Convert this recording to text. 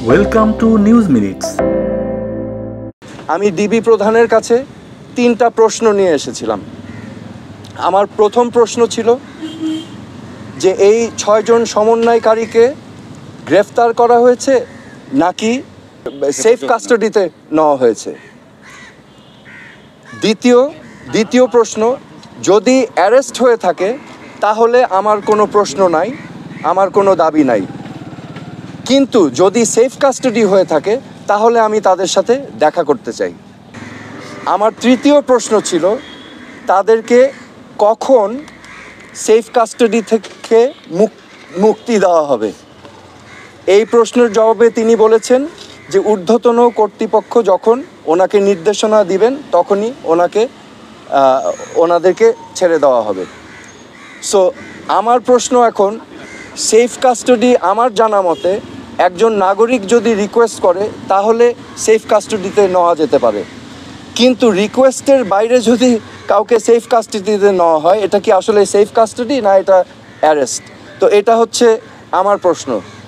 Welcome to news minutes. আমি DB প্রধানের কাছে 3টা প্রশ্ন নিয়ে এসেছিলাম। আমার প্রথম প্রশ্ন ছিল যে এই 6 জন সমন্বয়কারীকে গ্রেফতার করা হয়েছে নাকি সেফ কাস্টাডিতে নেওয়া হয়েছে। দ্বিতীয় প্রশ্ন, যদি অ্যারেস্ট হয়ে থাকে তাহলে আমার কোনো প্রশ্ন নাই, আমার কোনো দাবি নাই, কিন্তু যদি সেফ কাস্টাডি হয়ে থাকে তাহলে আমি তাদের সাথে দেখা করতে চাই। আমার তৃতীয় প্রশ্ন ছিল তাদেরকে কখন সেফ কাস্টাডি থেকে মুক্তি দেওয়া হবে। এই প্রশ্নের জবাবে তিনি বলেছেন যে ঊর্ধ্বতন কর্তৃপক্ষ যখন ওনাকে নির্দেশনা দিবেন তখনই ওনাদেরকে ছেড়ে দেওয়া হবে। সো আমার প্রশ্ন এখন, সেফ কাস্টাডি আমার জানা মতে একজন নাগরিক যদি রিকোয়েস্ট করে তাহলে সেফ কাস্টাডিতে নেওয়া যেতে পারে, কিন্তু রিকোয়েস্টের বাইরে যদি কাউকে সেফ কাস্টাডিতে নেওয়া হয় এটা কি আসলে সেফ কাস্টাডি না এটা অ্যারেস্ট? তো এটা হচ্ছে আমার প্রশ্ন।